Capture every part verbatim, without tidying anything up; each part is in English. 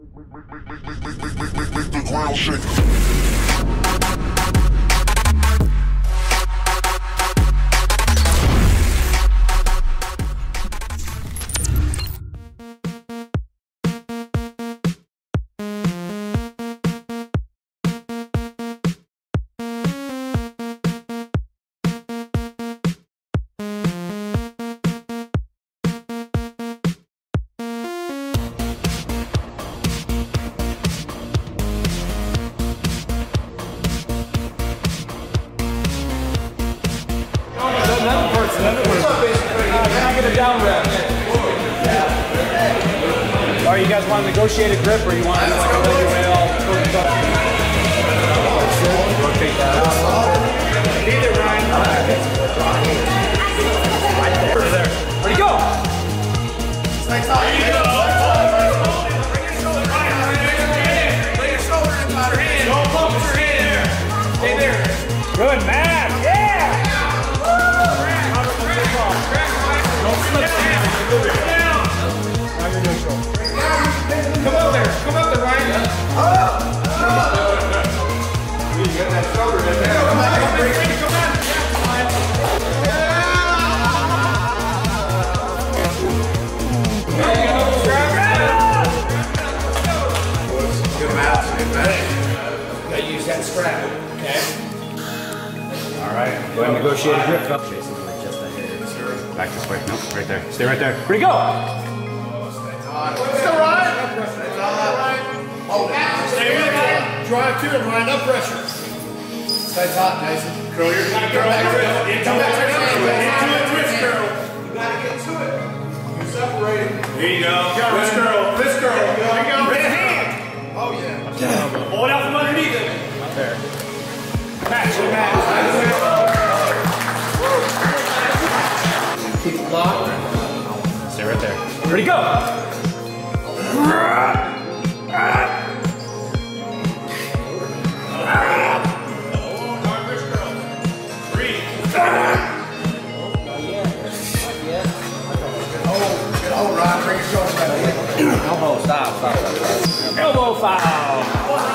Make the ground shake. Or you guys want a negotiated grip, or you want to go your way all rotate that out. Either, Ryan. Right there. Over there. Where'd he go? There you go. Bring your shoulder, Ryan. Bring your shoulder in about her hand. Don't pump your hand. Stay there. Good, man. Yeah. Don't slip. Now you're neutral. Come up there. Come up there, Ryan. Oh! Come up. You got that shoulder in there. Come on, come on. Come on. Good match. Good match. Gotta use that strap. Okay. All right. Go ahead and negotiate a grip. Back this way. Nope. Right there. Stay right there. Where'd he go? Let's go, Ryan. Hold it. Stay with it. Drive to him, Ryan. Up pressure. Stay taut, Mason. Curl your back. Curl back. Into it. Twist curl. You gotta get to it. You're separating. Here you go. Twist curl. Twist curl. There you go. Right hand. Oh, yeah. Hold it out from underneath it. Up there. Match. Match. Keep it locked. Stay right there. Where'd he go? Elbow, stop, stop, stop. Elbow foul.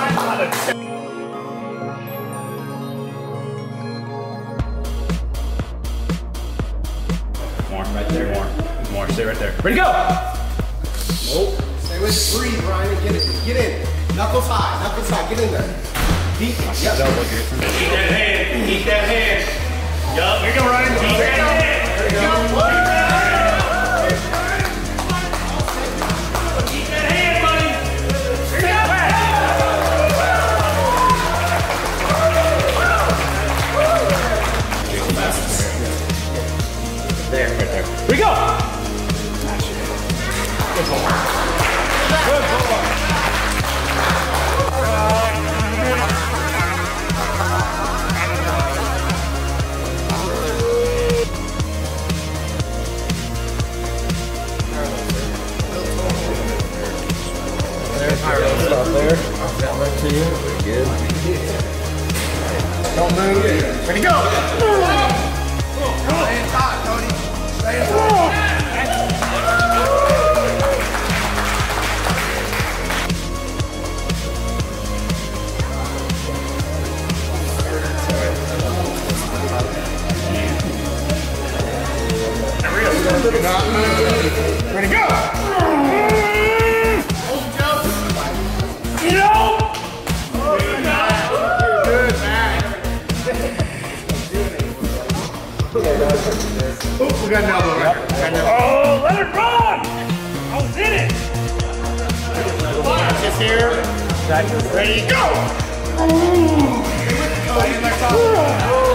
More, right there, more. More, stay right there. Ready to go! Nope. Stay with it. Breathe, Ryan. Get it. Get in. Knuckles high. Knuckles high. Get in there. Deep. Yep. Keep that hand. Keep that hand. Yup. Here you go, Ryan. Keep that hand. There you go. There, right there. Here we go! Good pull. Good pull. There's Harlow's stuff there. That right to you. Pretty good. Don't move. Ready to go! Stay tight, Tony. Stay tight. Ready to go! No! Good, man. Oops, we got an elbow right here. Oh, let it run! I was in it! Just here. Ready, go!